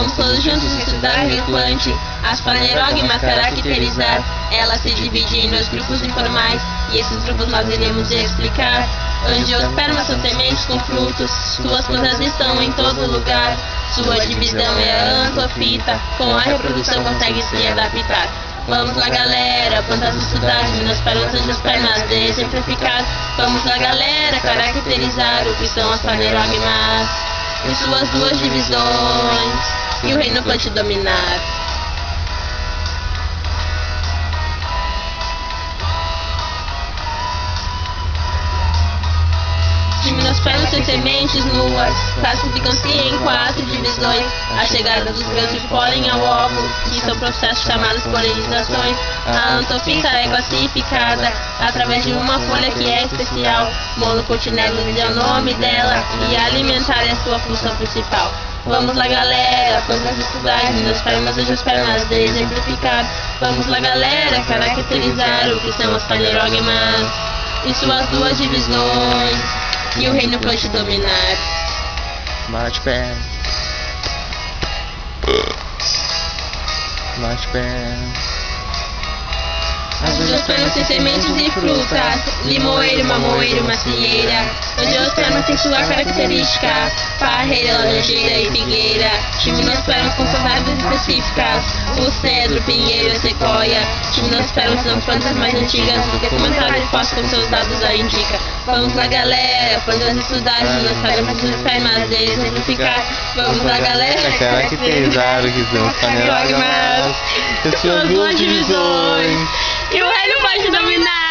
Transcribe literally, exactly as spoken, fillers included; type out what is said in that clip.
Vamos todos juntos estudar recuante, as panerogmas caracterizar. Ela se divide em dois grupos informais, e esses grupos nós iremos explicar. Angiospermas são sementes com frutos, suas plantas estão em todo lugar. Sua divisão é a antofita, com a reprodução consegue se adaptar. Vamos lá galera, plantas estudar, gimnospermas, angiospermas, exemplificar. Vamos lá galera, caracterizar o que são as panerogmas em suas duas divisões, e o reino pode dominar. Gimnospermas têm sementes nuas, classificam-se em quatro divisões. A chegada dos grãos de pólen ao óvulo, que são processos chamados polinizações. A antofita é classificada através de uma folha que é especial. Monocotilédones é o nome dela, e alimentar é a sua função principal. Vamos lá galera, plantas estudar, gimnospermas, angiospermas, exemplificar. Vamos lá galera, caracterizar o que são as panerogmas em suas duas divisões, e o reino pode dominar. Bate pé. Bate pé. As angiospermas têm sementes e frutas, limoeiro, mamoeiro, macieira. Angiospermas têm sua característica, parreira, laranjeira e figueira. Gimnospermas com suas árvores específicas, o cedro, pinheiro e sequoia. Gimnospermas são plantas mais antigas do que comentário fóssil, como seus dados a indica. Vamos lá galera, plantas estudar, gimnospermas, angiospermas, exemplificar. Vamos lá galera, caracterizar o que são as panerogmas em suas duas divisões, e o reino pode dominar.